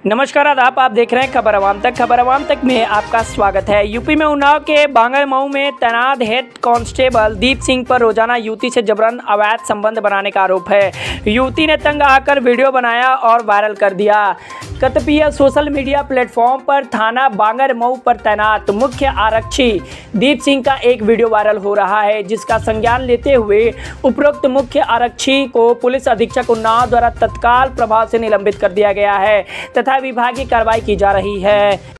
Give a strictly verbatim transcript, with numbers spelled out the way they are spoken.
नमस्कार आदाब, आप देख रहे हैं खबर अवाम तक। खबर अवाम तक में आपका स्वागत है। यूपी में उन्नाव के बांगरमऊ में तैनात हेड कांस्टेबल दीप सिंह पर रोजाना युवती से जबरन अवैध संबंध बनाने का आरोप है। युवती ने तंग आकर वीडियो बनाया और वायरल कर दिया। कतिपय सोशल मीडिया प्लेटफॉर्म पर थाना बांगरमऊ पर तैनात मुख्य आरक्षी दीप सिंह का एक वीडियो वायरल हो रहा है, जिसका संज्ञान लेते हुए उपरोक्त मुख्य आरक्षी को पुलिस अधीक्षक उन्नाव द्वारा तत्काल प्रभाव से निलंबित कर दिया गया है तथा विभागीय कार्रवाई की जा रही है।